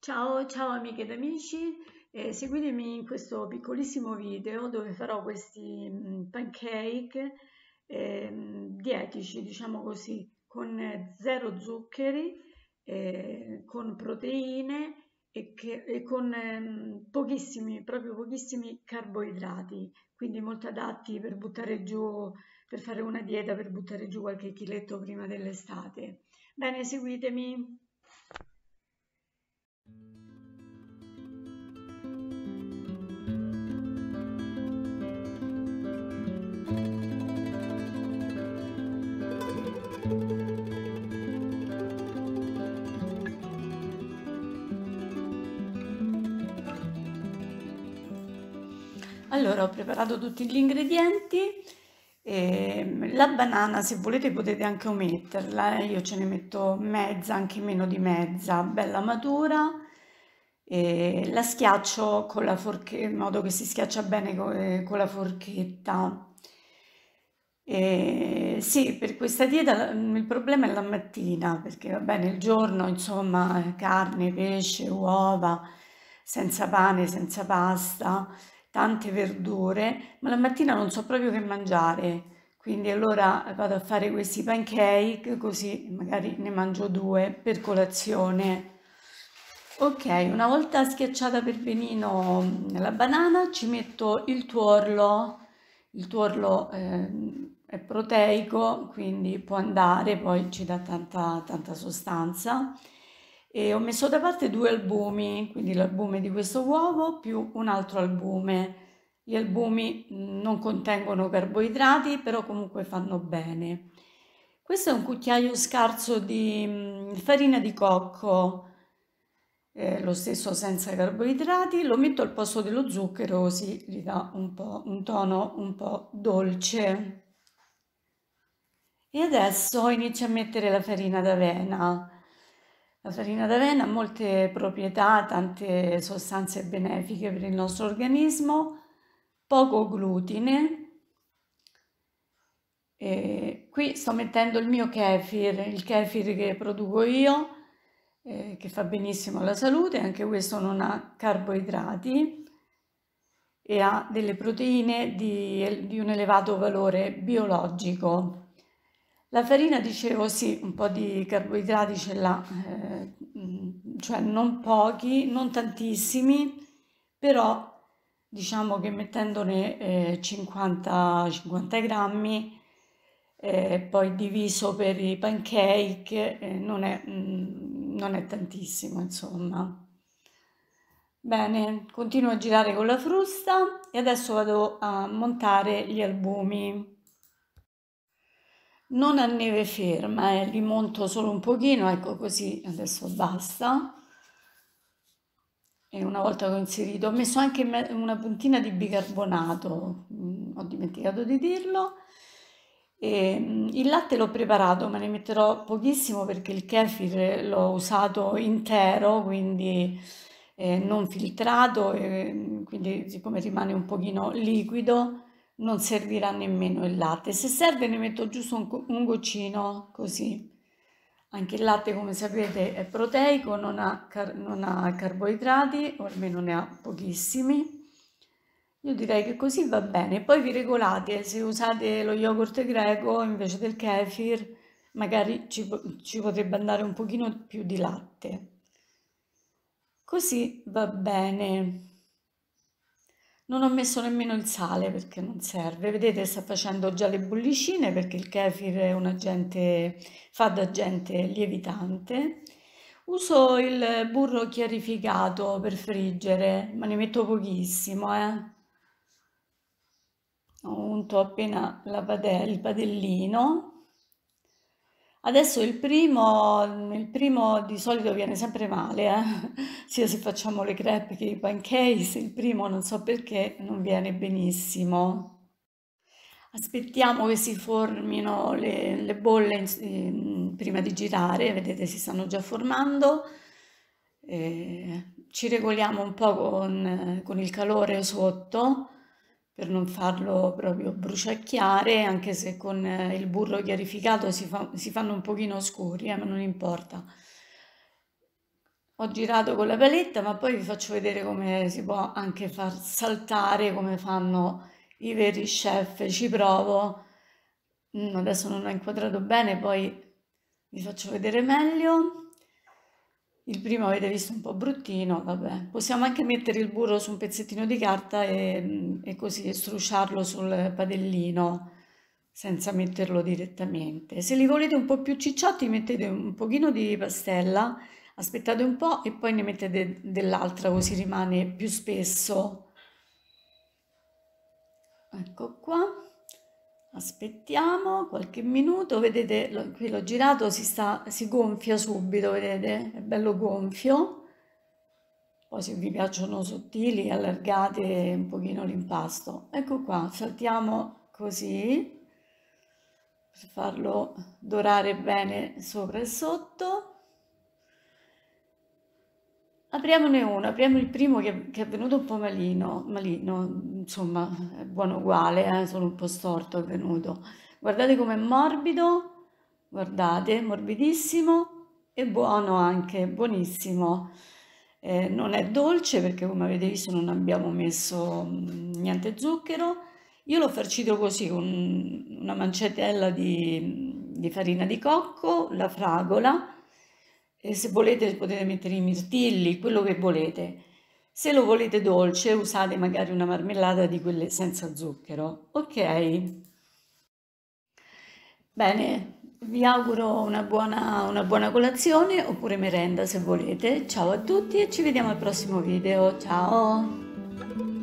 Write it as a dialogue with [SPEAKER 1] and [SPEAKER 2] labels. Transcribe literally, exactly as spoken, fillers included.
[SPEAKER 1] Ciao, ciao amiche ed amici, eh, seguitemi in questo piccolissimo video dove farò questi mm, pancake ehm, dietici, diciamo così, con eh, zero zuccheri, eh, con proteine e, che- e con ehm, pochissimi, proprio pochissimi carboidrati, quindi molto adatti per buttare giù, per fare una dieta, per buttare giù qualche chiletto prima dell'estate. Bene, seguitemi. Allora, ho preparato tutti gli ingredienti. E la banana, se volete, potete anche ometterla. eh, Io ce ne metto mezza, anche meno di mezza, bella matura. E la schiaccio con la forchetta, in modo che si schiaccia bene co- eh, con la forchetta. E sì, per questa dieta la- il problema è la mattina, perché va bene il giorno, insomma, carne, pesce, uova, senza pane, senza pasta, tante verdure, ma la mattina non so proprio che mangiare. Quindi allora vado a fare questi pancake, così magari ne mangio due per colazione. Ok, una volta schiacciata per benino mm, la banana, ci metto il tuorlo. Il tuorlo ehm, è proteico, quindi può andare, poi ci dà tanta, tanta sostanza. E ho messo da parte due albumi, quindi l'albume di questo uovo più un altro albume. Gli albumi mm, non contengono carboidrati, però comunque fanno bene. Questo è un cucchiaio scarso di mm, farina di cocco, eh, lo stesso senza carboidrati, lo metto al posto dello zucchero così gli dà un po' un tono un po' dolce. E adesso inizio a mettere la farina d'avena. La farina d'avena ha molte proprietà, tante sostanze benefiche per il nostro organismo, poco glutine. E qui sto mettendo il mio kefir, il kefir che produco io, eh, che fa benissimo alla salute, anche questo non ha carboidrati e ha delle proteine di, di un elevato valore biologico. La farina, dicevo, sì, un po' di carboidrati ce l'ha, eh, mm, cioè non pochi, non tantissimi, però diciamo che mettendone eh, cinquanta cinquanta grammi, eh, poi diviso per i pancake, eh, non è, mm, non è tantissimo, insomma. Bene, continuo a girare con la frusta e adesso vado a montare gli albumi. Non a neve ferma, eh, li monto solo un pochino, ecco così, adesso basta. E una volta che ho inserito, ho messo anche me- una puntina di bicarbonato, mm, ho dimenticato di dirlo. E, mm, il latte l'ho preparato, ma ne metterò pochissimo perché il kefir l'ho usato intero, quindi eh, non filtrato, e, mm, quindi siccome rimane un pochino liquido, non servirà nemmeno il latte. Se serve ne metto giusto un, co- un goccino così. Anche il latte, come sapete, è proteico, non ha, car- non ha carboidrati, o almeno ne ha pochissimi. Io direi che così va bene. Poi vi regolate, se usate lo yogurt greco invece del kefir, magari ci, po- ci potrebbe andare un pochino più di latte. Così va bene. Non ho messo nemmeno il sale perché non serve. Vedete, sta facendo già le bollicine perché il kefir è un agente, fa da agente lievitante. Uso il burro chiarificato per friggere, ma ne metto pochissimo, eh. Ho unto appena la padella, il padellino. Adesso il primo, il primo di solito viene sempre male, eh? Sia se facciamo le crepe che i pancakes, il primo non so perché non viene benissimo. Aspettiamo che si formino le, le bolle in- in- prima di girare, vedete si stanno già formando. Eh, ci regoliamo un po' con, con il calore sotto per non farlo proprio bruciacchiare, anche se con eh, il burro chiarificato si, fa- si fanno un pochino scuri, eh, ma non importa. Ho girato con la paletta, ma poi vi faccio vedere come si può anche far saltare, come fanno i veri chef. Ci provo. Mm, adesso non ho inquadrato bene, poi vi faccio vedere meglio. Il primo avete visto un po' bruttino, vabbè. Possiamo anche mettere il burro su un pezzettino di carta e, e così strusciarlo sul padellino senza metterlo direttamente. Se li volete un po' più cicciotti mettete un pochino di pastella, aspettate un po' e poi ne mettete dell'altra così rimane più spesso. Ecco qua. Aspettiamo qualche minuto, vedete, lo- qui l'ho girato, si sta, si gonfia subito, vedete? È bello gonfio. Poi se vi piacciono sottili, allargate un pochino l'impasto. Ecco qua, saltiamo così per farlo dorare bene sopra e sotto. Apriamone uno, apriamo il primo che, che è venuto un po' malino, malino, insomma, è buono uguale, eh, solo un po' storto è venuto. Guardate com'è morbido, guardate, morbidissimo e buono anche, buonissimo. Eh, non è dolce perché come avete visto non abbiamo messo mm, niente zucchero. Io l'ho farcito così con una mancetella di, di farina di cocco, la fragola e se volete potete mettere i mirtilli, quello che volete. Se lo volete dolce usate magari una marmellata di quelle senza zucchero. Ok? Bene, vi auguro una buona, una buona colazione oppure merenda se volete. Ciao a tutti e ci vediamo al prossimo video. Ciao!